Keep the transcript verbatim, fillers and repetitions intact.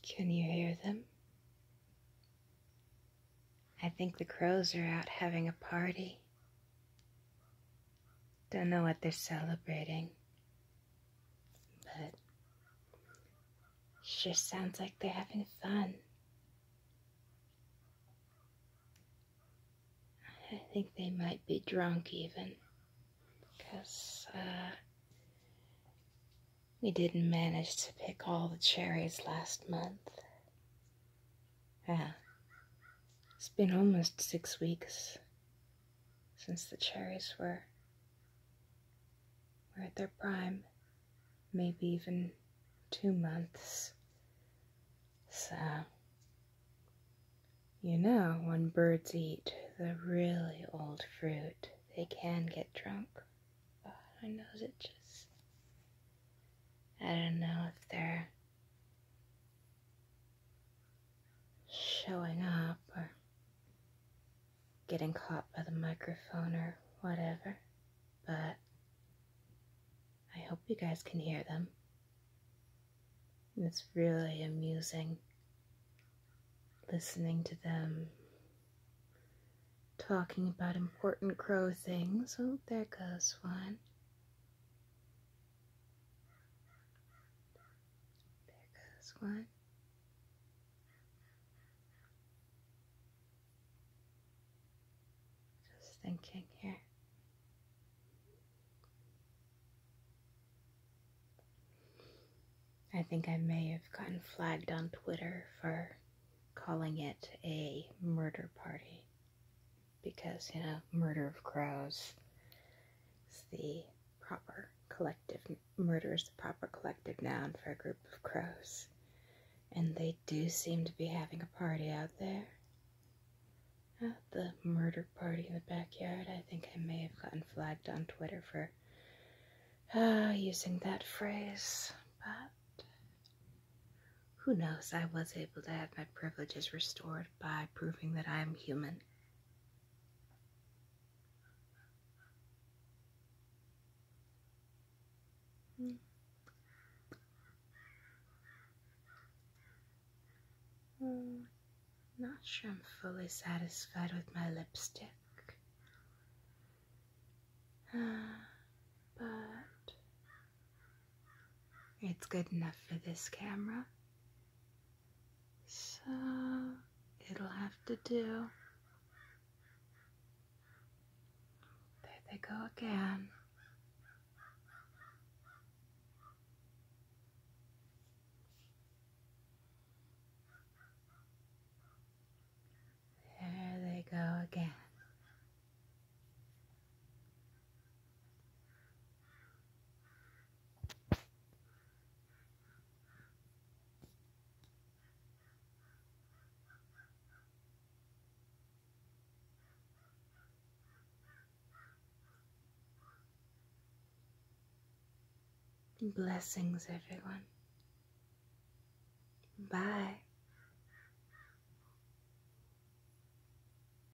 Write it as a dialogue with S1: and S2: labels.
S1: Can you hear them? I think the crows are out having a party. Don't know what they're celebrating, but sure sounds like they're having fun. I think they might be drunk even, because uh, we didn't manage to pick all the cherries last month. Yeah, it's been almost six weeks since the cherries were, were at their prime, maybe even two months. So, you know, when birds eat the really old fruit, they can get drunk. But I know it just, I don't know if they're showing up or getting caught by the microphone or whatever, but I hope you guys can hear them. It's really amusing listening to them talking about important crow things. Oh, there goes one. There goes one. Just thinking here. I think I may have gotten flagged on Twitter for calling it a murder party because, you know, murder of crows is the proper collective, murder is the proper collective noun for a group of crows. And they do seem to be having a party out there. At the murder party in the backyard. I think I may have gotten flagged on Twitter for uh, using that phrase, but who knows? I was able to have my privileges restored by proving that I am human. Hmm. Hmm. Not sure I'm fully satisfied with my lipstick, uh, but it's good enough for this camera, so it'll have to do. There they go again. There they go again. Blessings, everyone. Bye.